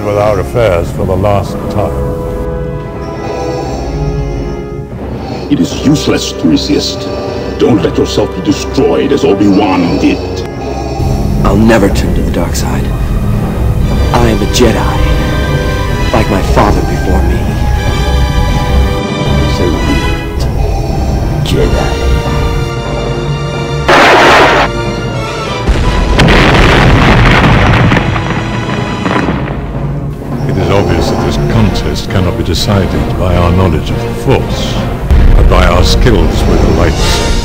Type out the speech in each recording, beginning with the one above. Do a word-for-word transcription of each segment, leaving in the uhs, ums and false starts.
done with our affairs for the last time. It is useless to resist. Don't let yourself be destroyed as Obi-Wan did. I'll never turn to the dark side. I am a Jedi, like my father before me. Salute, Jedi. It is obvious that this contest cannot be decided by our knowledge of the Force, but by our skills with the lightsaber.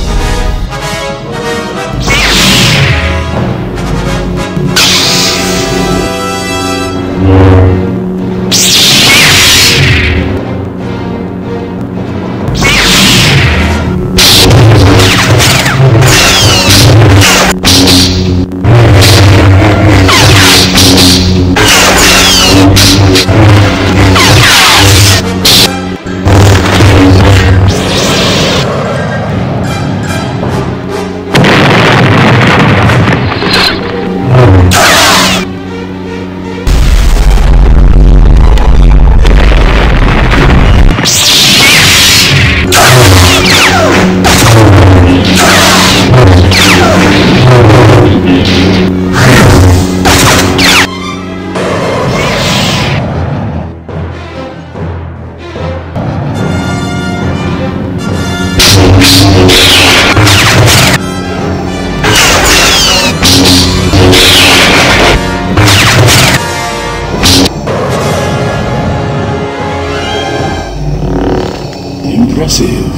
Impressive.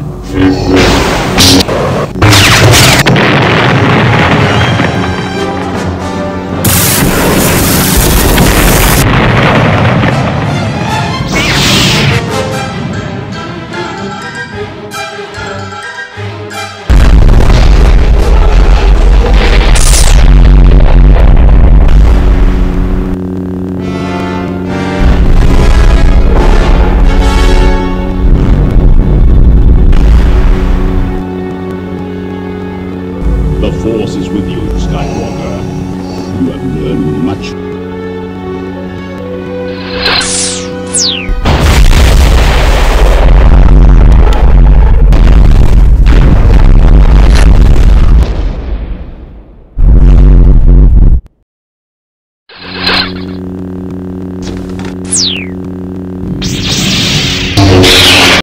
The Force is with you, Skywalker. You have learned much. You